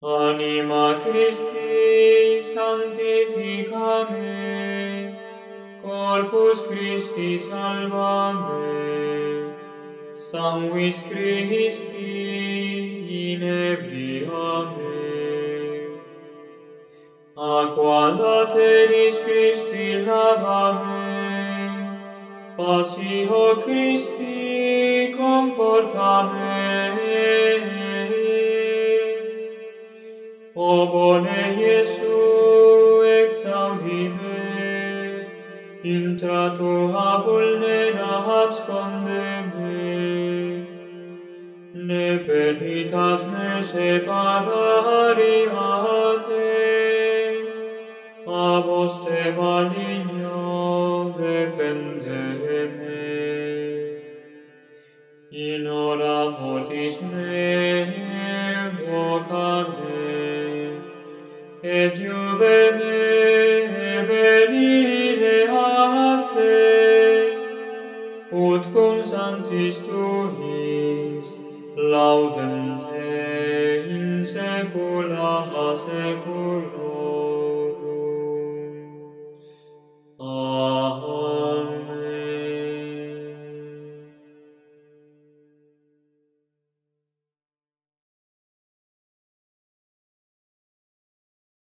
Anima Christi sanctifica me, corpus Christi salva me, sanguis Christi inebria me. Aqua lateris Christi lava me, passio Christi conforta me. O bone Iesu, exaudi me, intra tua vulnera absconde me, ne permittas me separari a te, a vos te maligno defende me. In hora mortis me, voca me, et iube me venire a te, ut cum sanctis tuis laudem te in saecula saecula.